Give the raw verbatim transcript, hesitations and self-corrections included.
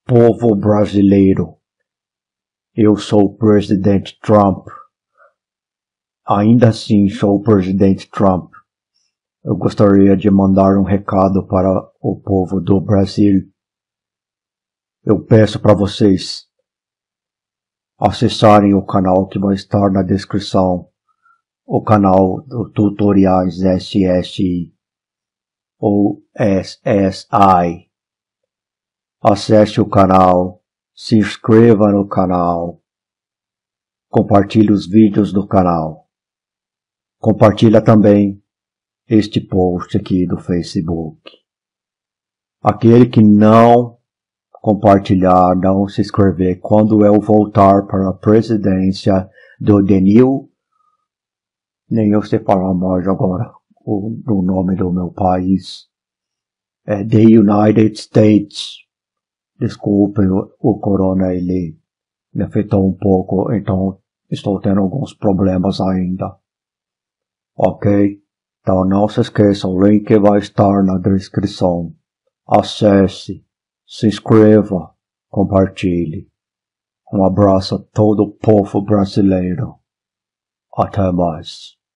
Povo brasileiro, eu sou o presidente Trump. Ainda assim sou o presidente Trump. Eu gostaria de mandar um recado para o povo do Brasil. Eu peço para vocês acessarem o canal que vai estar na descrição, o canal do Tutoriais S S I ou S S I. Acesse o canal, se inscreva no canal, compartilhe os vídeos do canal. Compartilha também este post aqui do Facebook. Aquele que não compartilhar, não se inscrever, quando eu voltar para a presidência do Denil, nem eu sei falar mais agora o, o nome do meu país, é The United States. Desculpe, o, o corona ele me afetou um pouco, então estou tendo alguns problemas ainda. Ok? Então não se esqueça, o link vai estar na descrição. Acesse, se inscreva, compartilhe. Um abraço a todo o povo brasileiro. Até mais.